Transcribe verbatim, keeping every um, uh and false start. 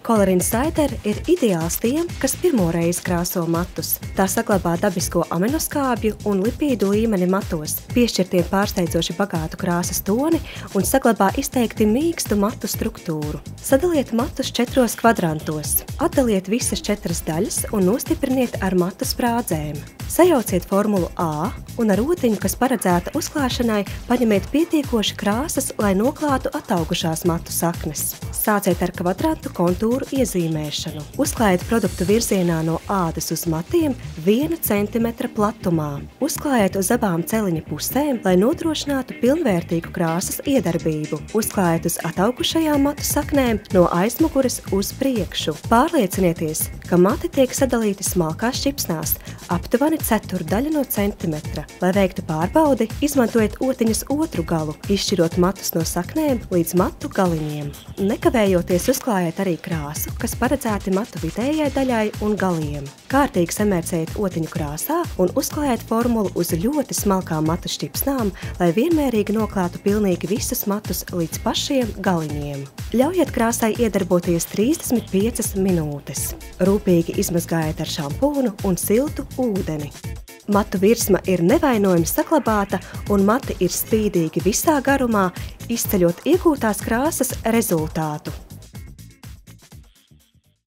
Color Insider ir ideāls tiem, kas pirmo reizi krāso matus. Tā saglabā dabisko aminoskābju un lipīdu līmeni matos, piešķir tiem pārsteidzoši bagātu krāsas toni un saglabā izteikti mīkstu matu struktūru. Sadaliet matus četros kvadrantos. Atdaliet visas četras daļas un nostipriniet ar matu sprādzēm. Sajauciet formulu A un ar rotiņu, kas paredzēta uzklāšanai, paņemiet pietiekoši krāsas, lai noklātu ataugušās matu saknes. Sāciet ar kvadrantu kontūru iezīmēšanu. Uzklājiet produktu virzienā no ādas uz matiem viena centimetra platumā. Uzklājiet uz abām celiņa pusēm, lai nodrošinātu pilnvērtīgu krāsas iedarbību. Uzklājiet uz ataugušajām matu saknēm no aizmugures uz priekšu. Pārliecinieties, ka mati tiek sadalīti smalkās šķipsnās, aptuveni ceturdaļa no centimetra. Lai veiktu pārbaudi, izmantojiet otiņas otru galu, izšķirot matus no saknēm līdz matu galiņiem. Nekavējoties uzklājiet arī krāsu, kas paredzēti matu vidējai daļai un galiem. Kārtīgi samērcējiet otiņu krāsā un uzklājiet formulu uz ļoti smalkām matu šķipsnām, lai vienmērīgi noklātu pilnīgi visus matus līdz pašiem galiņiem. Ļaujiet krāsai iedarboties trīsdesmit piecas minūtes. Rūpīgi izmazgājiet ar šampūnu un siltu ūdeni. Matu virsma ir nevainojami saglabāta un mati ir spīdīgi visā garumā, izceļot iegūtās krāsas rezultātu.